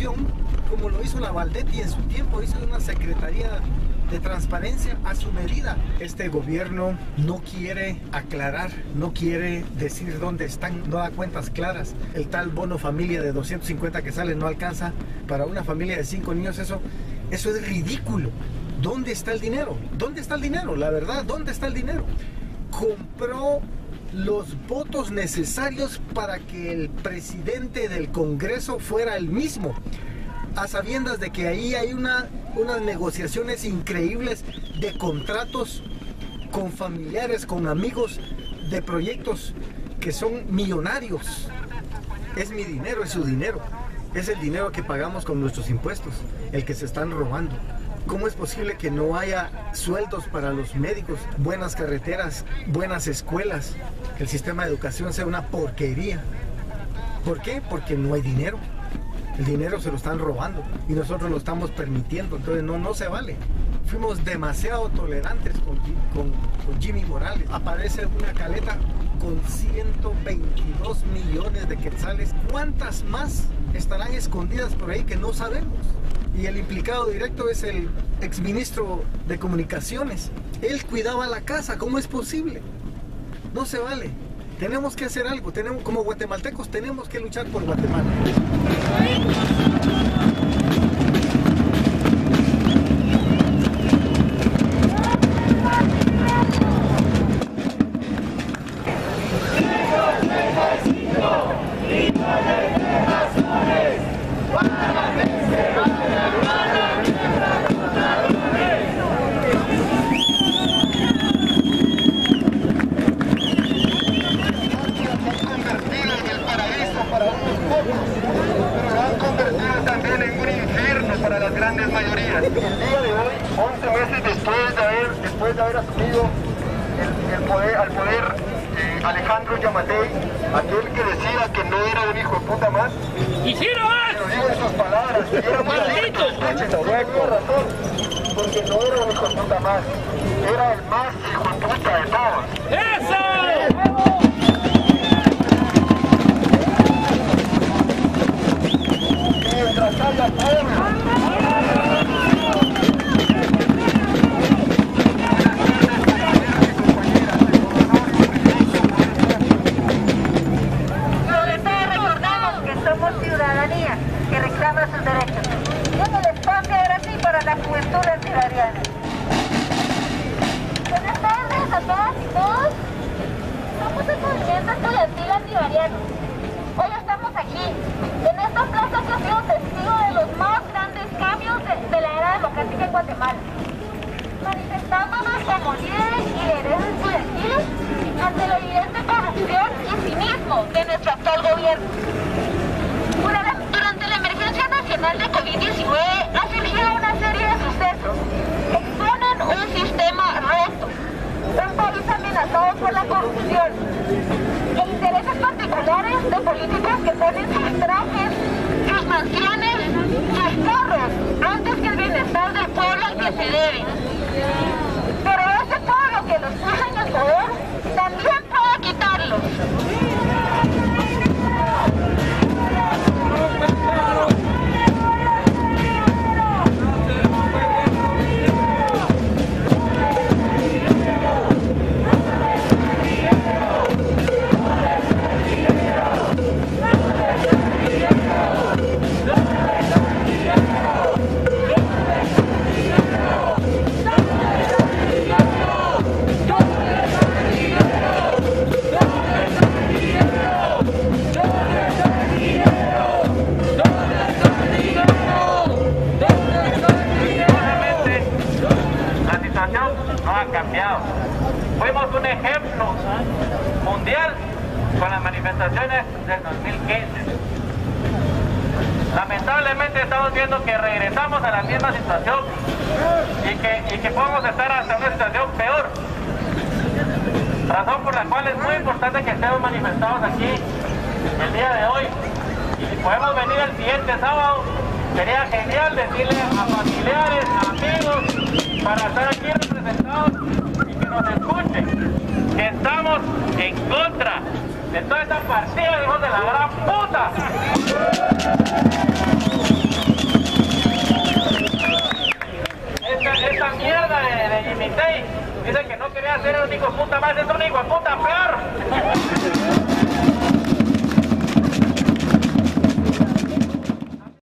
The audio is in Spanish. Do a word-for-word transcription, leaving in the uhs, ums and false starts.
comunicación, como lo hizo la Valdetti en su tiempo, hizo una secretaría de transparencia a su medida. Este gobierno no quiere aclarar, no quiere decir dónde están, no da cuentas claras. El tal bono familia de doscientos cincuenta que sale no alcanza para una familia de cinco niños. Eso, eso es ridículo. ¿Dónde está el dinero? ¿Dónde está el dinero? La verdad, ¿dónde está el dinero? Compró los votos necesarios para que el presidente del Congreso fuera el mismo, a sabiendas de que ahí hay una, unas negociaciones increíbles de contratos con familiares, con amigos, de proyectos que son millonarios. Es mi dinero, es su dinero, es el dinero que pagamos con nuestros impuestos, el que se están robando. ¿Cómo es posible que no haya sueldos para los médicos, buenas carreteras, buenas escuelas, que el sistema de educación sea una porquería? ¿Por qué? Porque no hay dinero. El dinero se lo están robando y nosotros lo estamos permitiendo, entonces no, no se vale. Fuimos demasiado tolerantes con, con, con Jimmy Morales. Aparece una caleta con ciento veintidós millones de quetzales. ¿Cuántas más estarán escondidas por ahí que no sabemos? Y el implicado directo es el exministro de Comunicaciones. Él cuidaba la casa, ¿cómo es posible? No se vale. Tenemos que hacer algo, tenemos, como guatemaltecos tenemos que luchar por Guatemala. Para las grandes mayorías. El día de hoy, once meses después de haber, después de haber asumido el, el poder, al poder eh, Alejandro Yamatei, aquel que decía que no era un hijo de puta más, ¡y si no es! lo digo en sus palabras, que era muy adicto, escuchen, tenía razón, porque no era un hijo de puta más, era el más hijo de puta de todos. ¡Eso! Mientras haya pobres, ciudadanía que reclama sus derechos. Tiene el espacio ahora sí para la juventud antibariana. Buenas tardes a todas y todos. Somos el movimiento estudiantil antibariano. Hoy estamos aquí, en esta plaza que ha sido testigo de los más grandes cambios de, de la era democrática en Guatemala. Manifestándonos como líderes y lideresas estudiantiles ante la evidente corrupción y cinismo de nuestro actual gobierno. Durante la emergencia nacional de COVID diecinueve ha surgido una serie de sucesos que exponen un sistema roto, un país amenazado por la corrupción e intereses particulares de políticos que ponen sus trajes, sus mansiones, sus carros antes que el bienestar del pueblo al que se deben. Pero ese pueblo que los puso en el poder también puede quitarlos. Fuimos un ejemplo mundial con las manifestaciones del dos mil quince. Lamentablemente estamos viendo que regresamos a la misma situación y que, y que podemos estar hasta una situación peor. Razón por la cual es muy importante que estemos manifestados aquí el día de hoy. Y si podemos venir el siguiente sábado, sería genial decirle a familiares, a amigos, para estar aquí representados y que nos escuchen, que estamos en contra de toda esta partida de hijos de la gran puta. dieciséis, dice que no quería ser el único puta más, es un hijo de puta peor.